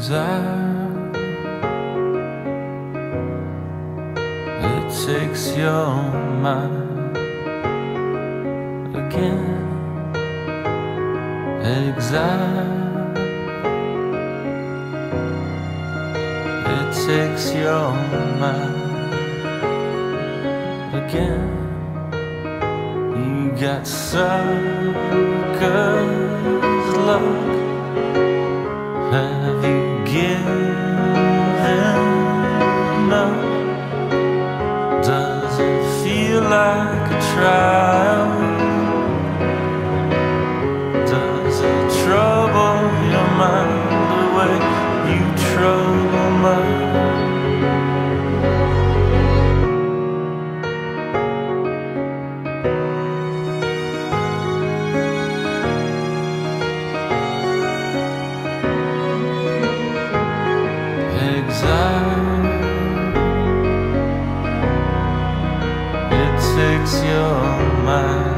exile. It takes your mind again. Exile. It takes your mind again. You got suckers luck. Have you given up? Does it feel like a trial? Does it trouble your mind the way you trouble mine? Exile. It takes your mind